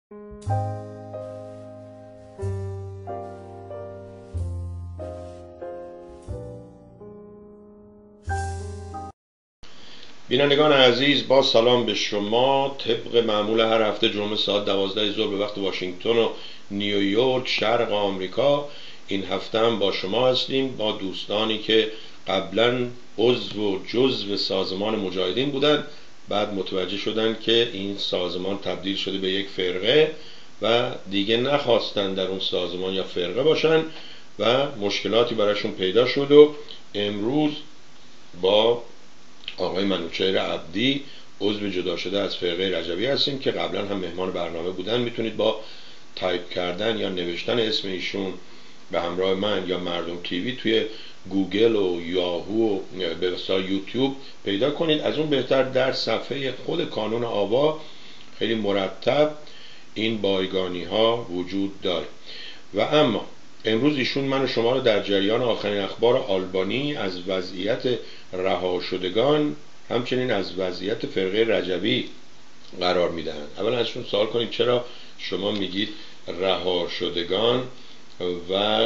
بینندگان عزیز، با سلام به شما. طبق معمول هر هفته جمعه ساعت 12 ظهر به وقت واشنگتن و نیویورک شرق آمریکا، این هفته هم با شما هستیم، با دوستانی که قبلا عضو و جزو سازمان مجاهدین بودن، بعد متوجه شدن که این سازمان تبدیل شده به یک فرقه و دیگه نخواستن در اون سازمان یا فرقه باشن و مشکلاتی براشون پیدا شد و امروز با آقای منوچهر عبدی عضو جدا شده از فرقه رجوی هستیم که قبلا هم مهمان برنامه بودن. میتونید با تایپ کردن یا نوشتن اسم ایشون به همراه من یا مردم تیوی توی گوگل و یاهو و به وسیله یوتیوب پیدا کنید. از اون بهتر در صفحه خود کانون آوا خیلی مرتب این بایگانی ها وجود داره. و اما امروز ایشون من و شما رو در جریان آخرین اخبار آلبانی از وضعیت رها شدگان، همچنین از وضعیت فرقه رجوی قرار میدهند. اولا ازشون سوال کنید چرا شما میگید رها شدگان و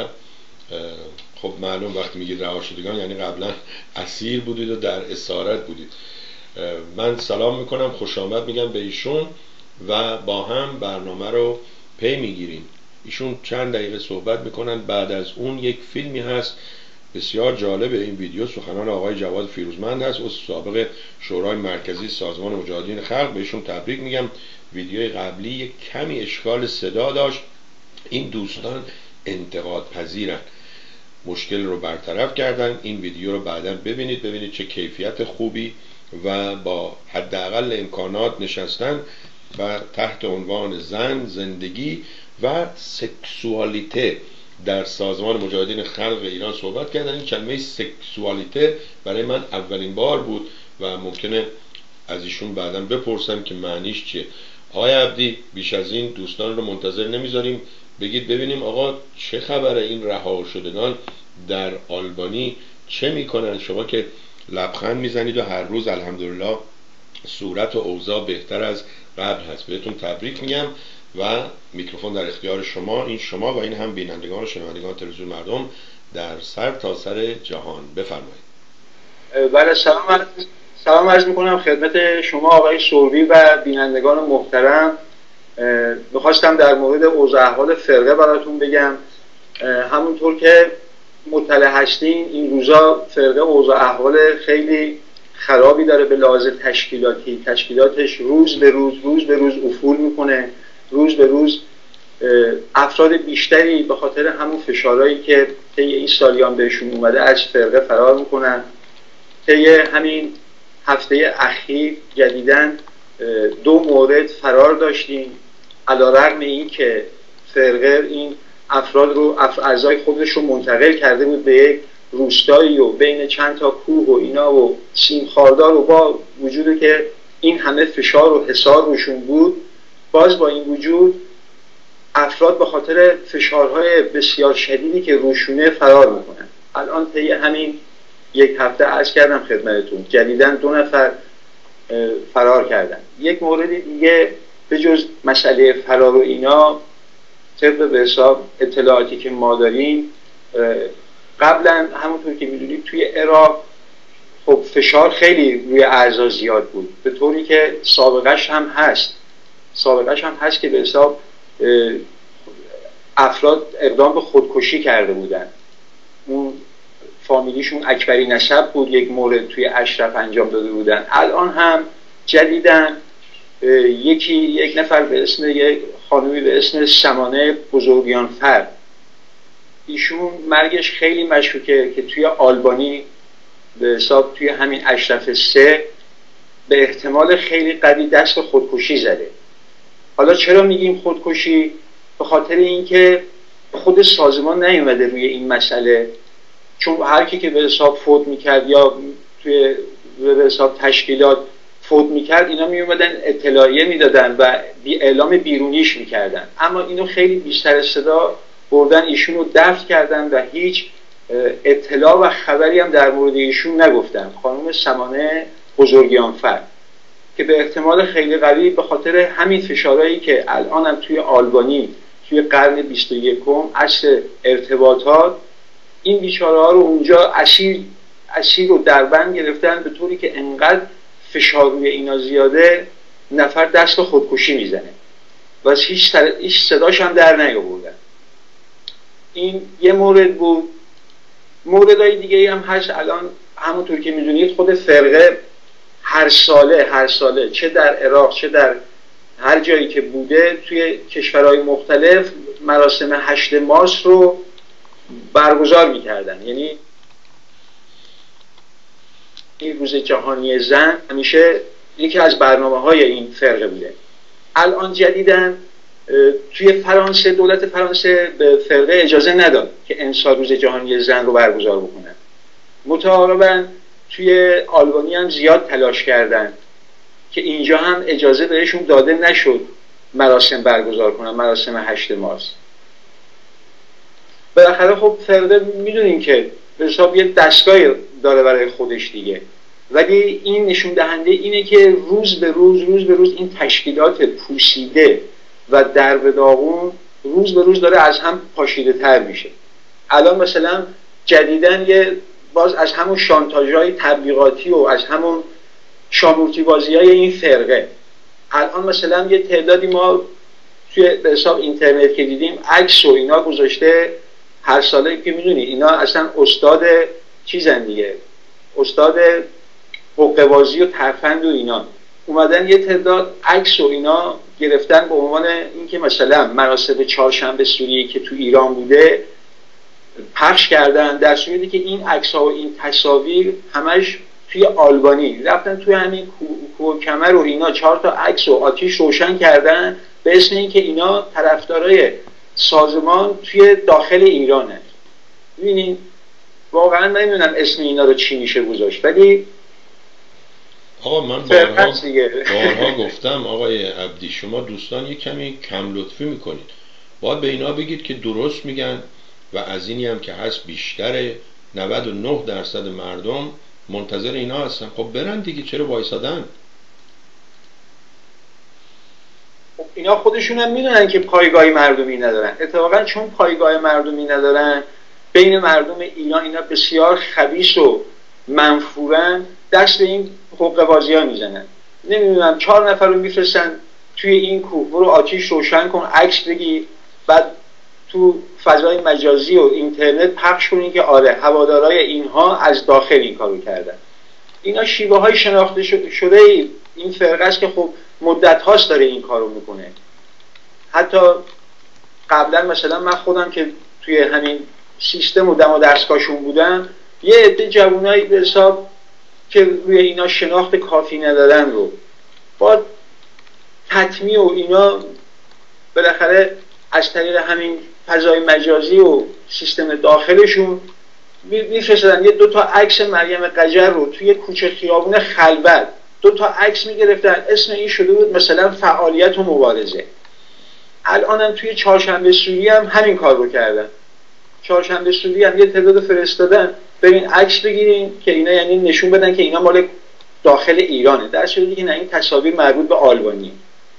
خب معلوم وقتی میگید رها شدگان یعنی قبلا اسیر بودید و در اسارت بودید. من سلام میکنم، خوش آمد میگم به ایشون و با هم برنامه رو پی میگیریم. ایشون چند دقیقه صحبت میکنن، بعد از اون یک فیلمی هست بسیار جالب. این ویدیو سخنان آقای جواد فیروزمند هست، عضو سابق شورای مرکزی سازمان مجاهدین خلق. بهشون تبریک میگم. ویدیوی قبلی یک کمی اشکال صدا داشت. این دوستان انتقاد پذیرن، مشکل رو برطرف کردن. این ویدیو رو بعداً ببینید چه کیفیت خوبی و با حداقل امکانات نشستن و تحت عنوان زن، زندگی و سکسوالیته در سازمان مجاهدین خلق ایران صحبت کردن. این کلمه سکسوالیته برای من اولین بار بود و ممکنه از ایشون بعداً بپرسم که معنیش چیه. آقای عبدی، بیش از این دوستان رو منتظر نمیذاریم، بگید ببینیم آقا چه خبره، این رها شدگان در آلبانی چه میکنن؟ شما که لبخند میزنید و هر روز الحمدلله صورت و اوضاع بهتر از قبل هست. بهتون تبریک میگم و میکروفون در اختیار شما. این شما و این هم بینندگان و شنوندگان تلویزیون مردم در سر تا سر جهان. بفرمایید. بله، سلام عرض میکنم خدمت شما آقای سروی و بینندگان محترم. میخواستم در مورد اوضاع احوال فرقه براتون بگم. همونطور که مطلع هستین این روزا فرقه اوضاع احوال خیلی خرابی داره به لحاظ تشکیلاتی. تشکیلاتش روز به روز افول میکنه، روز به روز افراد بیشتری به خاطر همون فشارهایی که طی این سالیان بهشون اومده از فرقه فرار میکنن. طی همین هفته اخیر جدیداً 2 مورد فرار داشتیم، علیرغم این که فرقه این افراد رو اعضای خودش رو منتقل کرده بود به یک روستایی و بین چند تا کوه و اینا و سیم خاردار، و با وجودی که این همه فشار و حصار روشون بود، باز با این وجود افراد به خاطر فشارهای بسیار شدیدی که روشونه فرار میکنن. الان طی همین یک هفته عرض کردم خدمتتون جدیداً 2 نفر فرار کردن. یک مورد دیگه به جز مسئله فرار و اینا، طبق به حساب اطلاعاتی که ما داریم، قبلا همونطور که میدونید توی عراق خب فشار خیلی روی اعضا زیاد بود، به طوری که سابقش هم هست که به حساب افراد اقدام به خودکشی کرده بودن. اون فامیلیشون اکبری نسب بود، یک مورد توی اشرف انجام داده بودن. الان هم جدیداً یک نفر به اسم یک خانومی به اسم سمانه بزرگیانفر، ایشون مرگش خیلی مشکوکه که توی آلبانی به حساب توی همین اشرف 3 به احتمال خیلی قوی دست به خودکشی زده. حالا چرا میگیم خودکشی؟ به خاطر اینکه خود سازمان نیومده روی این مسئله، چون هر کی که به حساب فوت میکرد یا توی به حساب تشکیلات فوت میکرد، اینا میومدن اطلاعیه میدادن و اعلام بیرونیش میکردن، اما اینو خیلی بیشتر صدا بردن، ایشون رو دفن کردن و هیچ اطلاع و خبری هم در مورد ایشون نگفتن. خانم سمانه بزرگیانفر که به احتمال خیلی قوی به خاطر همین فشارهایی که الان هم توی آلبانی توی قرن 21 عصر ارتباطات، این بیچاره ها رو اونجا اسیر و دربند گرفتن، به طوری که انقدر فشار روی اینا زیاده نفر دست به خودکشی میزنه و هیچ صداش هم در نیاوردن. این یه مورد بود. موردهای دیگه هم هست. الان همونطور که میدونید خود فرقه هر ساله چه در عراق چه در هر جایی که بوده توی کشورهای مختلف مراسم 8 مارس رو برگزار میکردن. یعنی این روز جهانی زن همیشه یکی از برنامه‌های این فرقه بوده. الان جدیداً توی فرانسه دولت فرانسه به فرقه اجازه نداد که امسال روز جهانی زن رو برگزار بکنن. متعاقباً توی آلبانی هم زیاد تلاش کردن که اینجا هم اجازه بهشون داده نشد مراسم برگزار کنن، مراسم 8 مارس. بالاخره خب فرقه میدونین که به حساب یه دستگاه داره برای خودش دیگه، ولی این نشون دهنده اینه که روز به روز این تشکیلات پوسیده و در به داغون روز به روز داره از هم پاشیده تر میشه. الان مثلا جدیدن باز از همون شانتاژهای تبلیغاتی و از همون شامورتی بازی های این فرقه، الان مثلا یه تعدادی ما توی به حساب اینترنت که دیدیم عکس و اینا گذاشته. هر ساله که میدونی اینا اصلا استاد چیزن دیگه، استاد حقه‌بازی و ترفند و اینا، اومدن یه تعداد عکس و اینا گرفتن به عنوان اینکه مثلا مراسم چهارشنبه سوری که تو ایران بوده پخش کردن، در صورتی که این عکس‌ها و این تصاویر همش توی آلبانی رفتن توی همین کوه کمر و اینا 4 تا عکس و آتیش روشن کردن به اسم اینکه اینا طرفدارای سازمان توی داخل ایرانه. ببینین واقعا نمیدونم اسم اینا رو چی میشه گذاشت، ولی آقا من بارها گفتم آقای عبدی شما دوستان یک کمی کم لطفی میکنید. باید به اینا بگید که درست میگن و از اینی هم که هست بیشتر 99% مردم منتظر اینا هستن. خب برن دیگه، چرا وایسادن؟ اینا خودشون هم میدونن که پایگاه مردمی ندارن. اتفاقا چون پایگاه مردمی ندارن بین مردم ایران اینا بسیار خبیث و منفورن، دست به این حقه‌بازی ها میزنن. نمیدونم 4 نفر رو میفرستن توی این کوه، برو آتیش روشن کن، عکس بگی، بعد تو فضای مجازی و اینترنت پخش کنین که آره هوادارای اینها از داخل این کارو کردن. اینا شیوه های شناخته شده این فرقه است که خب مدت هاست داره این کارو میکنه. حتی قبلا مثلا من خودم که توی همین سیستم و دم و دستگاهشون بودم، یه عده جوانایی به حساب که روی اینا شناخت کافی ندارن رو با تطمیع و اینا بالاخره از طریق همین فضای مجازی و سیستم داخلشون میفرستادن. یه 2 تا عکس مریم قجر رو توی کوچه خیابون خلوت 2 تا عکس میگرفتن، اسم این شده بود مثلا فعالیت و مبارزه. الانم توی چهارشنبه سوری هم همین کار رو کردن. چهارشنبه سوری هم یه تعداد فرستادن برین عکس بگیرین که اینا یعنی نشون بدن که اینا مال داخل ایرانه، در صورتی که نه این تصاویر مربوط به آلبانی.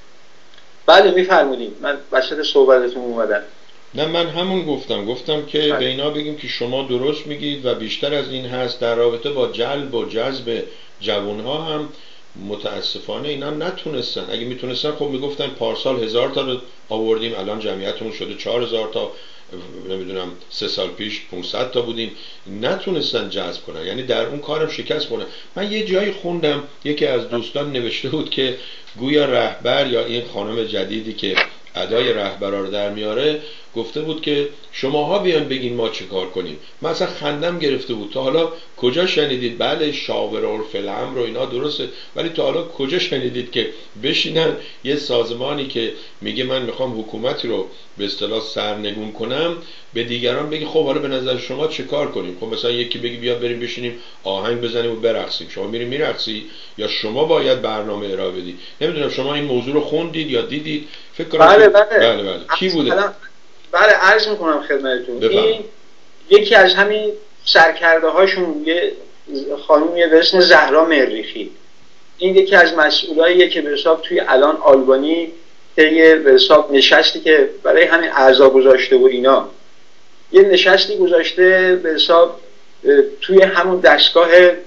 بله میفرمودین، من وسط صحبتتون اومدم. نه من همون گفتم که به اینا بگیم که شما درست میگید و بیشتر از این هست. در رابطه با جلب و جذب جوانها هم متاسفانه اینا نتونستن. اگه میتونستن خب میگفتن پارسال 1000 تا رو آوردیم، الان جمعیتمون شده 4000 تا، نمیدونم 3 سال پیش 500 تا بودیم. نتونستن جذب کنن، یعنی در اون کارم شکست کنن. من یه جایی خوندم یکی از دوستان نوشته بود که گویا رهبر یا این خانم جدیدی که ادای رهبرا رو در میاره گفته بود که شماها بیان بگین ما چه کار کنیم. من اصلا خندم گرفته بود. تا حالا کجا شنیدید؟ بله شاور و فلم رو اینا درسته، ولی تا حالا کجا شنیدید که بشینن یه سازمانی که میگه من میخوام حکومتی رو به اصطلاح سرنگون کنم به دیگران بگی خب حالا به نظر شما چه کار کنیم؟ خب مثلا یکی بگی بیا بریم بشینیم آهنگ بزنیم و برقصیم، شما میری میرقصی یا شما باید برنامه ارائه بدی؟ نمیدونم شما این موضوع رو خوندید یا دیدید؟ فکر کنم بله. کی بوده؟ بله عرض میکنم خدمتتون. این یکی از همین سرکرده هاشون یه خانومیه به اسم زهرا مریخی. این یکی از مسئولاییه که به حساب توی الان آلبانی طی به حساب نشستی که برای همین اعضا گذاشته و اینا، یه نشستی گذاشته به حساب توی همون دستگاه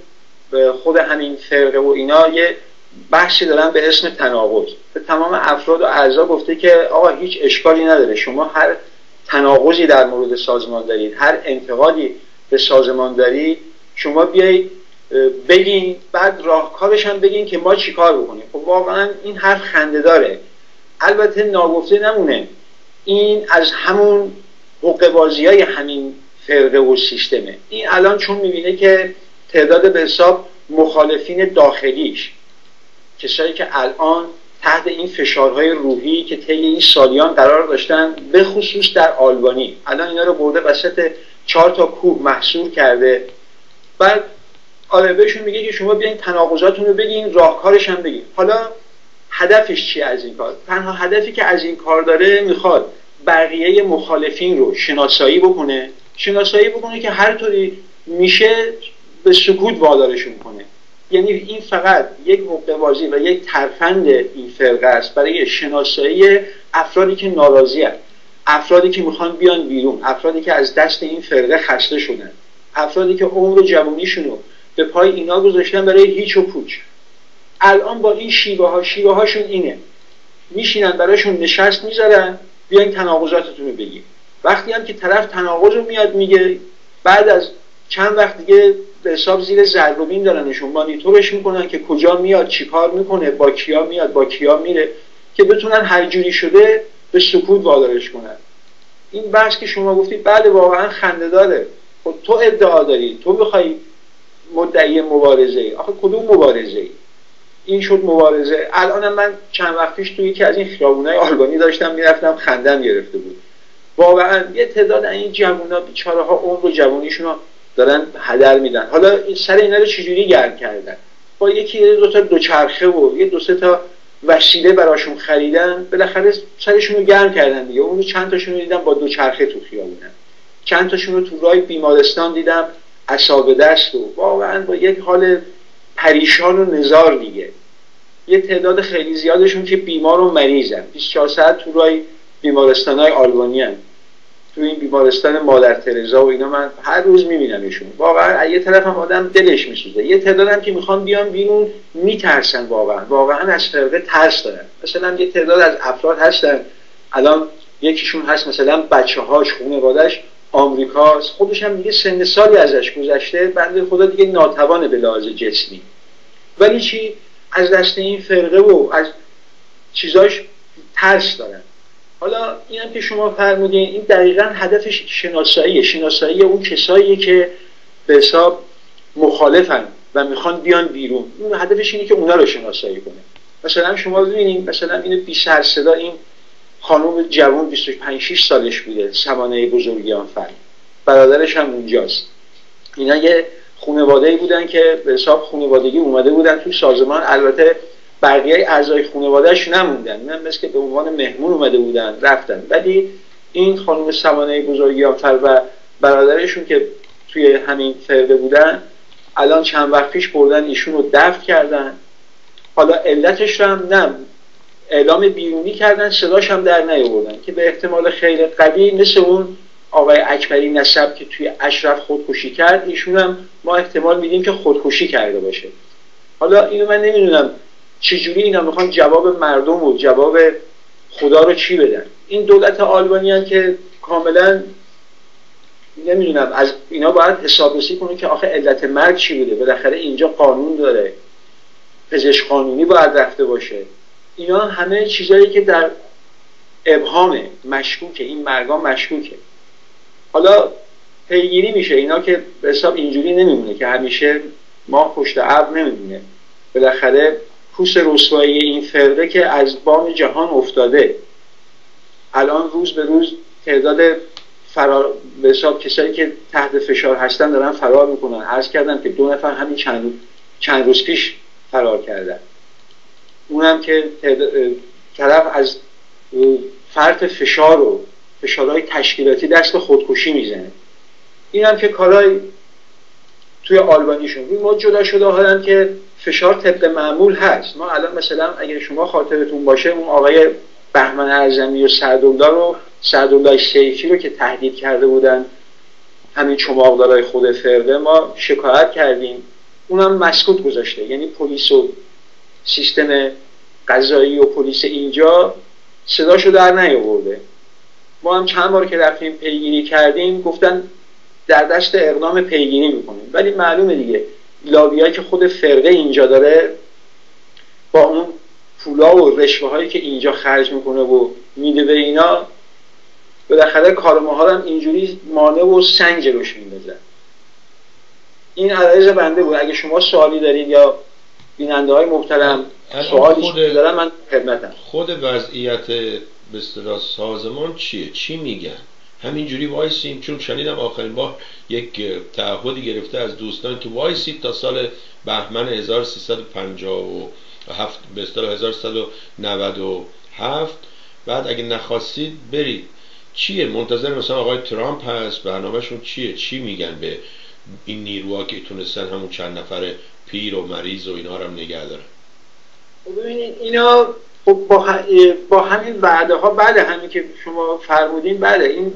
خود همین فرقه و اینا، یه بحثی دارن به اسم تناقض. به تمام افراد و اعضا گفته که آقا هیچ اشکالی نداره، شما هر تناقضی در مورد سازمان دارید، هر انتقادی به سازمان دارید، شما بیایید بگین، بعد راهکارش هم بگین که ما چیکار بکنیم. خب واقعا این حرف خنده داره. البته ناگفته نمونه این از همون حقه‌بازی‌های همین فرقه و سیستمه. این الان چون می‌بینه که تعداد به حساب مخالفین داخلیش، کسایی که الان تحت این فشارهای روحی که طی این سالیان قرار داشتن، به خصوص در آلبانی، الان اینا رو برده وسط 4 تا کوه محصور کرده. بعد آره بهشون میگه که شما بیاین تناقضاتون رو بگین، راهکارش هم بگین. حالا هدفش چیه از این کار؟ تنها هدفی که از این کار داره، میخواد بقیه مخالفین رو شناسایی بکنه که هر طوری میشه به سکوت وادارشون کنه. یعنی این فقط یک حقه‌بازی و یک ترفند این فرقه است برای شناسایی افرادی که ناراضی هستند، افرادی که میخوان بیان بیرون، افرادی که از دست این فرقه خسته شدن، افرادی که عمر جوانیشونو به پای اینا گذاشتن برای هیچ و پوچ. الان با این شیوه هاشون اینه، میشینن براشون نشست میذارن، بیاین تناقضاتتون رو بگید. وقتی هم که طرف تناقض رو میاد میگه، بعد از چند وقت دیگه به حساب زیر ضرب‌بین دارنشون مانیتورش میکنن که کجا میاد، چیکار میکنه، با کیا میاد، با کیا میره، که بتونن هر جوری شده به سکوت وادارش کنن. این بحث که شما گفتید بله واقعا خنده داره. خب تو ادعا داری، تو بخوای مدعی مبارزه ای، آخه کدوم مبارزه ای؟ این شد مبارزه. الانم من چند وقت پیش توی یکی از این خیابونای آلبانی داشتم میرفتم، خندم گرفته بود. واقعا یه تعداد این جوونا بیچاره‌ها عمر و جوونیشون رو دارن هدر میدن. حالا سر اینا رو چجوری گرم کردن؟ با یکی دو تا دوچرخه و یه دو سه تا وسیله براشون خریدن، بالاخره سرشون رو گرم کردن دیگه. اون چند تاشون رو دیدم با دوچرخه تو خیابونن، چند تاشون رو تو راه بیمارستان دیدم عصابه دست، و واقعا با یک حال پریشان و نزار دیگه. یه تعداد خیلی زیادشون که بیمار و مریضن، 24 ساعت تو راه بیمارستان‌های آلبانی هستن. تو این بیمارستان مادر ترزا و اینا من هر روز میبینمشون. واقعا یه طرف هم آدم دلش میسوزه. یه تعداد هم که میخوان بیان بیرون میترسن، واقعا از فرقه ترس دارن. مثلا یه تعداد از افراد هستن، الان یکیشون هست مثلا بچه‌هاش، خانواده‌اش آمریکاست، خودش هم دیگه سن سالی ازش گذشته، بنده خدا دیگه ناتوانه به لحاظ جسمی، ولی چی از دست این فرقه و از چیزاش ترس دارن. حالا این هم که شما فرمودین، این دقیقاً هدفش شناسایی اون کساییه که به حساب مخالفن و میخوان بیان بیرون. اون هدفش اینه که اونا رو شناسایی کنه. مثلا شما ببینید، مثلا اینو بی سر صدا این خانم جوان 25-6 سالش بوده، سمانه بزرگیان فر، برادرش هم اونجاست. اینا یه خانواده‌ای بودن که به حساب خانوادگی اومده بودن تو سازمان. البته بقیه اعضای خانواده‌اش نموندن، اینا مثل که به عنوان مهمون اومده بودن رفتن، ولی این خانم سمانه بزرگیان فر و برادرشون که توی همین فرقه بودن، الان چند وقت پیش بردن ایشون رو دفن کردن. حالا علتش رو هم نه اعلام بیرونی کردن، صداش هم در نیاوردن، که به احتمال خیلی قوی مثل اون آقای اکبری نسب که توی اشرف خودکشی کرد، ایشون هم ما احتمال میدیم که خودکشی کرده باشه. حالا اینو من نمیدونم چجوری اینا میخوان جواب مردم و جواب خدا رو چی بدن. این دولت آلبانی هم که کاملا نمیدونم، از اینا باید حسابرسی کنه که آخه علت مرگ چی بوده. بالاخره اینجا قانون داره، پزشک قانونی باید رفته باشه. اینا همه چیزایی که در ابهامه، مشکوکه، این مرگا مشکوکه. حالا پیگیری میشه اینا که به حساب اینجوری نمیمونه که همیشه ما پشت ابر نمیمونه. بالاخره کوس رسوایی این فرقه که از بام جهان افتاده، الان روز به روز تعداد به حساب کسایی که تحت فشار هستن دارن فرار میکنن. عرض کردم که 2 نفر همین چند روز پیش فرار کردن. اونم که طرف از فرط فشار و فشارهای تشکیلاتی دست خودکشی میزنه. این هم که کارهای توی آلبانیشون. ما جدا شده حالم که فشار طبق معمول هست. ما الان مثلا اگر شما خاطرتون باشه اون آقای بهمن اعظمی و سعدالله سیفی رو که تهدید کرده بودن همین چماقدارای خود فرقه، ما شکایت کردیم، اونم مسکوت گذاشته. یعنی پلیس و سیستم قضایی و پلیس اینجا صداشو در نیاورده. ما هم چند بار که رفتیم پیگیری کردیم گفتن در دست اقدام پیگیری میکنیم، ولی معلومه دیگه لابیایی که خود فرقه اینجا داره با اون پولا و رشوه هایی که اینجا خرج میکنه و میده به اینا، بالاخره کار ما هم اینجوری مانع و سنگ جلوش میندازن. این عرض بنده بود. اگه شما سوالی دارین یا بیننده های محترم سوالی دارن من خدمتم. خود وضعیت به اصطلاح سازمان چیه؟ چی میگن؟ همینجوری وایسیم؟ چون شنیدم آخرین بار یک تعهدی گرفته از دوستان که وایسید تا سال بهمن 1357 به اصطلاح 1397 بعد اگه نخواستید برید. چیه؟ منتظر مثلا آقای ترامپ هست؟ برنامهشون چیه؟ چی میگن به این نیروها که تونستن همون چند نفر پیر و مریض و اینا رو هم نگه دارن؟ ببینید اینا با همین وعده ها، بعد همین که شما فرمودین، بعد این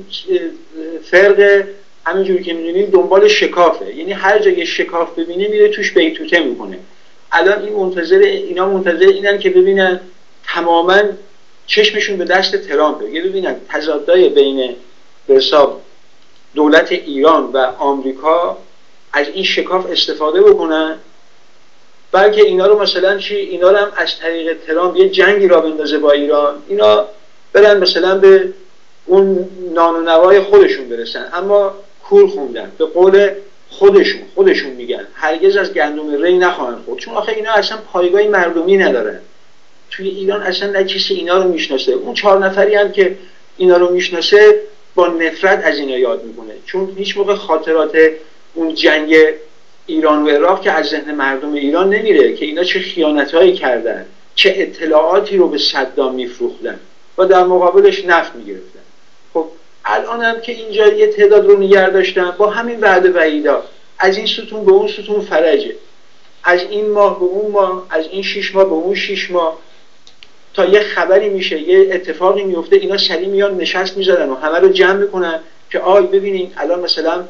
فرق همینجوری که میدونین دنبال شکافه. یعنی هر جای شکاف ببینه میره توش بیتوته میکنه. الان اینا منتظر اینن که ببینن تماما چشمشون به دست ترامپه، یه ببینن تضادهای بین به حساب دولت ایران و آمریکا از این شکاف استفاده بکنن، بلکه اینا رو مثلا اینا رو هم از طریق ترامپ یه جنگی را بندازه با ایران، اینا برن مثلا به اون نان و نوای خودشون برسن. اما کور خوندن، به قول خودشون میگن هرگز از گندم ری نخواهند خورد، چون آخه اینا اصلا پایگاه مردمی ندارن. توی ایران اصلا نه کسی اینا رو میشناسه. اون 4 نفری هم که اینا رو میشناسه با نفرت از اینا یاد میکنه، چون هیچ موقع خاطرات اون جنگ ایران و عراق که از ذهن مردم ایران نمیره که اینا چه خیانتایی کردن، چه اطلاعاتی رو به صدام میفروختن و در مقابلش نفت میگرفتن. خب الان هم که اینجا یه تعداد رو نگه داشتن با همین وعده وعیدا، از این ستون به اون ستون فرجه، از این ماه به اون ماه، از این 6 ماه به اون 6 ماه، تا یه خبری میشه، یه اتفاقی میفته، اینا سریع میان نشست میذارن و همه رو جمع میکنن که ببینین الان مثلا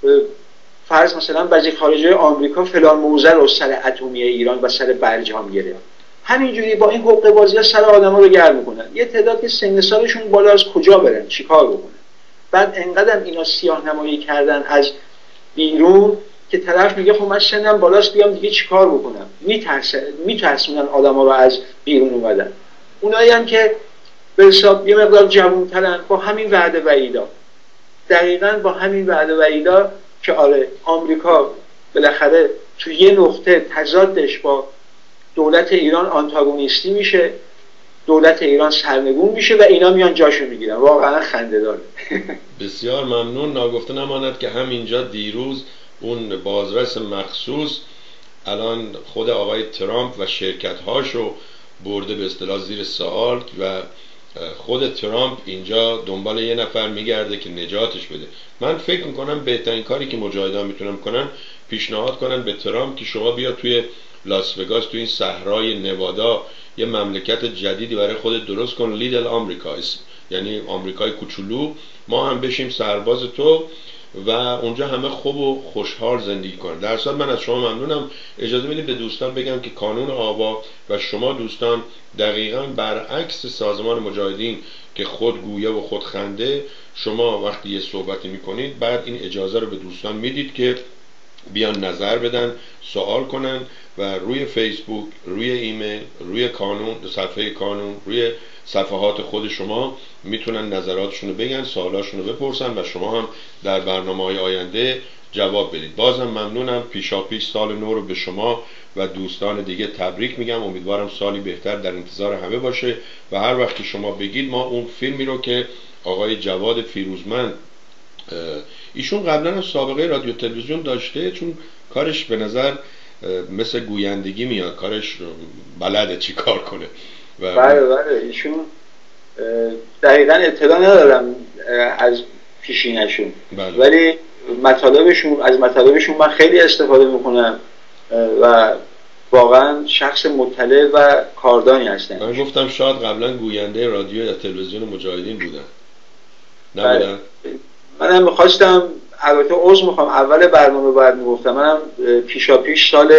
فرض مثلا وزیر خارجه آمریکا فلان موضع رو سر اتمی ایران و سر برجام گرفت. همینجوری با این حقوق بازی‌ها سر آدم‌ها رو گرم میکنن. یه تعداد که سن سالشون بالا، از کجا برن چیکار بکنن؟ بعد انقدر اینا سیاه نمایی کردن از بیرون که طرف میگه خب من سنم بالاست بیام دیگه چیکار بکنم؟ میترسونن آدم‌ها رو از بیرون اومدن. اونایی هم که به حساب یه مقدار جوان‌ترن با همین وعده وعیدا، دقیقاً با همین وعده وعیدا که آره آمریکا بالاخره تو یه نقطه تضادش با دولت ایران آنتاگونیستی میشه، دولت ایران سرنگون میشه و اینا میان جاشو میگیرن. واقعا خنده‌داره. بسیار ممنون. ناگفته نماند که همینجا دیروز اون بازرس مخصوص الان خود آقای ترامپ و شرکت‌هاشو برده به اصطلاح زیر سوال و خود ترامپ اینجا دنبال یه نفر میگرده که نجاتش بده. من فکر میکنم بهترین کاری که مجاهدان میتونن کنن پیشنهاد کنن به ترامپ که شما بیا توی لاس وگاس، توی این صحرای نوادا یه مملکت جدیدی برای خودت درست کن، لیدل آمریکا، یعنی آمریکای کوچولو، ما هم بشیم سرباز تو و اونجا همه خوب و خوشحال زندگی کنن. در اصل من از شما ممنونم. اجازه بدید به دوستان بگم که کانون آوا و شما دوستان دقیقاً برعکس سازمان مجاهدین که خود گویه و خود خنده، شما وقتی یه صحبتی میکنید بعد این اجازه رو به دوستان میدید که بیان نظر بدن، سوال کنن و روی فیسبوک، روی ایمیل، روی کانون، صفحه کانون، روی صفحات خود شما میتونن نظراتشون رو بگن، سوالاشون رو بپرسن و شما هم در برنامه‌های آینده جواب بدید. بازم ممنونم. پیشاپیش سال نو رو به شما و دوستان دیگه تبریک میگم. امیدوارم سالی بهتر در انتظار همه باشه و هر وقت که شما بگید ما اون فیلمی رو که آقای جواد فیروزمند، ایشون قبلا هم سابقه رادیو تلویزیون داشته، چون کارش به نظر مثل گویندگی میاد، کارش بلده چی کار کنه. بله ایشون دقیقا اطلاع ندارم از پیشینشون، ولی مطالبشون من خیلی استفاده میکنم و واقعا شخص مطلع و کاردانی هستن. من گفتم شاید قبلا گوینده رادیو یا تلویزیون مجاهدین بودن. نبودن؟ منم میخواستم، البته عذر میخوام، اول برنامه باید میگفتم، منم پیشاپیش سال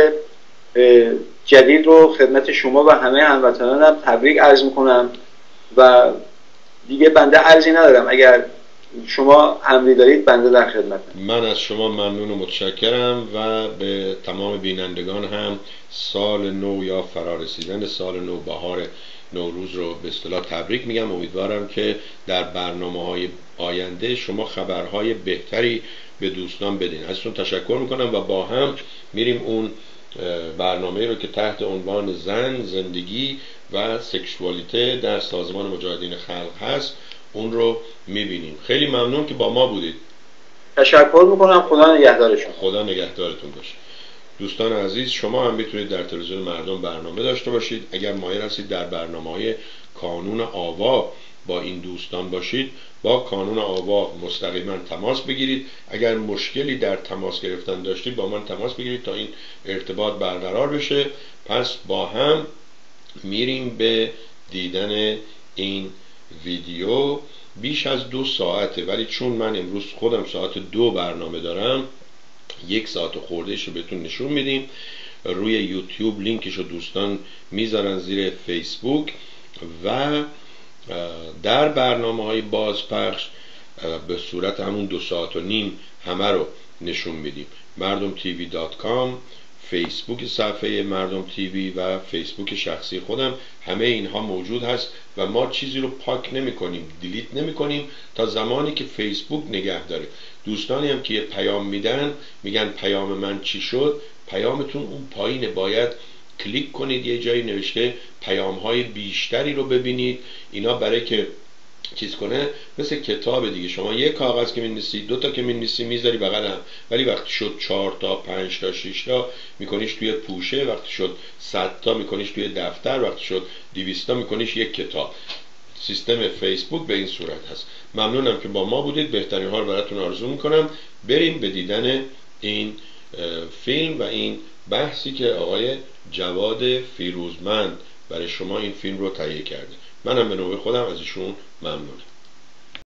جدید رو خدمت شما و همه هموطنانم تبریک عرض میکنم و دیگه بنده عرضی ندارم. اگر شما امری دارید بنده در خدمتم. من از شما ممنون و متشکرم و به تمام بینندگان هم سال نو یا فرارسیدن سال نو، بهار نوروز رو به اصطلاح تبریک میگم. امیدوارم که در برنامه‌های آینده شما خبرهای بهتری به دوستان بدین. ازتون تشکر میکنم و با هم میریم اون برنامه رو که تحت عنوان زن، زندگی و سکشوالیته در سازمان مجاهدین خلق هست اون رو میبینیم. خیلی ممنون که با ما بودید. تشکر میکنم. خدا نگهدارشون. خدا نگهدارتون باشه. دوستان عزیز، شما هم میتونید در تلویزیون مردم برنامه داشته باشید. اگر مایل هستید در برنامه‌های کانون آوا با این دوستان باشید، با کانون آوا مستقیما تماس بگیرید. اگر مشکلی در تماس گرفتن داشتید با من تماس بگیرید تا این ارتباط برقرار بشه. پس با هم میریم به دیدن این ویدیو. بیش از 2 ساعته، ولی چون من امروز خودم ساعت 2 برنامه دارم 1 ساعت خوردهش رو بهتون نشون میدیم. روی یوتیوب لینکش رو دوستان میذارن زیر فیسبوک و در برنامه‌های بازپخش به صورت همون 2 ساعت و نیم همه رو نشون میدیم. mardomtv.com، فیسبوک صفحه مردم تیوی و فیسبوک شخصی خودم، همه اینها موجود هست و ما چیزی رو پاک نمی کنیم، دیلیت نمی کنیم تا زمانی که فیسبوک نگه داره. دوستانی هم که پیام میدن میگن پیام من چی شد، پیامتون اون پایینه، باید کلیک کنید، یه جایی نوشته پیام های بیشتری رو ببینید. اینا برای که چیز کنه مثل کتاب دیگه، شما یک کاغذ که می‌نویسی، 2 تا که می‌نویسی میذاری بغل هم، ولی وقتی شد 4 تا 5 تا 6 تا میکنیش توی پوشه، وقتی شد 100 تا میکنیش توی دفتر، وقتی شد 200 تا میکنیش یک کتاب. سیستم فیسبوک به این صورت هست. ممنونم که با ما بودید. بهترین ها رو براتون آرزو میکنم. بریم به دیدن این فیلم و این بحثی که آقای جواد فیروزمند برای شما این فیلم رو تهیه کرده. منم به نوبه خودم از ایشون ممنونم.